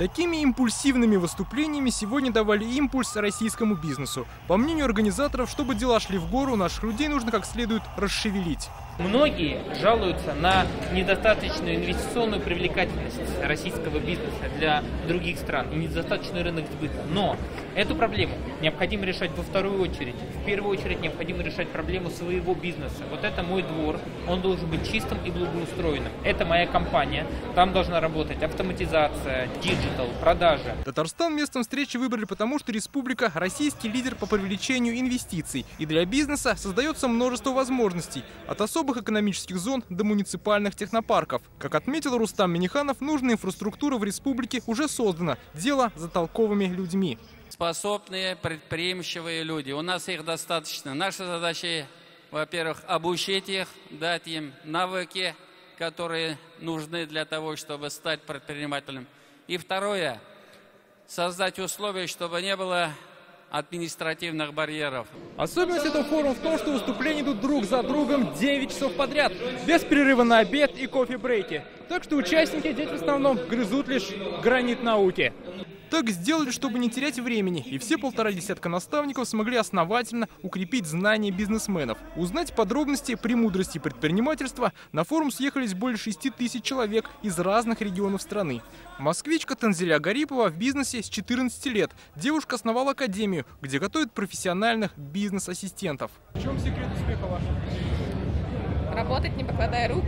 Такими импульсивными выступлениями сегодня давали импульс российскому бизнесу. По мнению организаторов, чтобы дела шли в гору, наших людей нужно как следует расшевелить. Многие жалуются на недостаточную инвестиционную привлекательность российского бизнеса для других стран и недостаточный рынок сбыта. Но эту проблему необходимо решать во вторую очередь. В первую очередь необходимо решать проблему своего бизнеса. Вот это мой двор, он должен быть чистым и благоустроенным. Это моя компания, там должна работать автоматизация, диджитал, продажа. Татарстан местом встречи выбрали потому, что республика – российский лидер по привлечению инвестиций. И для бизнеса создается множество возможностей. От особых экономических зон до муниципальных технопарков. Как отметил Рустам Минниханов, нужная инфраструктура в республике уже создана. Дело за толковыми людьми. Способные, предприимчивые люди. У нас их достаточно. Наша задача, во-первых, обучить их, дать им навыки, которые нужны для того, чтобы стать предпринимателем. И второе, создать условия, чтобы не было административных барьеров. Особенность этого форума в том, что выступления идут друг за другом 9 часов подряд, без перерыва на обед и кофе-брейки. Так что участники здесь в основном грызут лишь гранит науки. Так сделали, чтобы не терять времени, и все 1,5 десятка наставников смогли основательно укрепить знания бизнесменов. Узнать подробности премудрости предпринимательства на форум съехались более 6 тысяч человек из разных регионов страны. Москвичка Танзиля Гарипова в бизнесе с 14 лет. Девушка основала академию, где готовят профессиональных бизнес-ассистентов. В чем секрет успеха ваш? Работать, не покладая рук,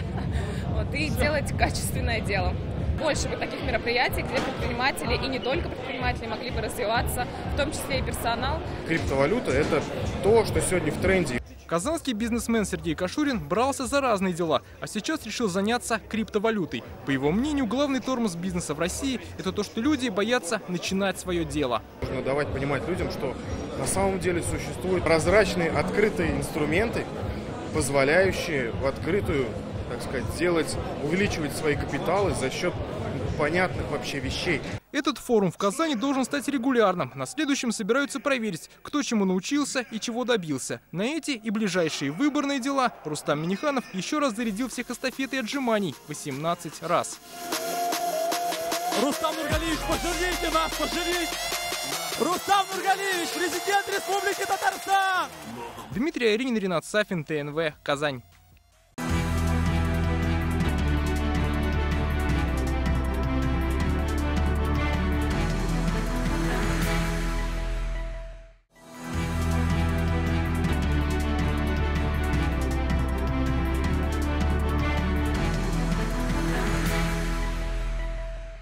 и делать качественное дело. Больше бы таких мероприятий, где предприниматели и не только предприниматели могли бы развиваться, в том числе и персонал. Криптовалюта – это то, что сегодня в тренде. Казанский бизнесмен Сергей Кашурин брался за разные дела, а сейчас решил заняться криптовалютой. По его мнению, главный тормоз бизнеса в России – это то, что люди боятся начинать свое дело. Нужно давать понимать людям, что на самом деле существуют прозрачные, открытые инструменты, позволяющие в открытую, так сказать, увеличивать свои капиталы за счет понятных вообще вещей. Этот форум в Казани должен стать регулярным. На следующем собираются проверить, кто чему научился и чего добился. На эти и ближайшие выборные дела Рустам Минниханов еще раз зарядил всех эстафетой отжиманий 18 раз. Рустам Нургалиевич, пожалейте нас, пожалейте! Рустам Нургалиевич, президент Республики Татарстан! Дмитрий Аринин, Ренат Сафин, ТНВ, Казань.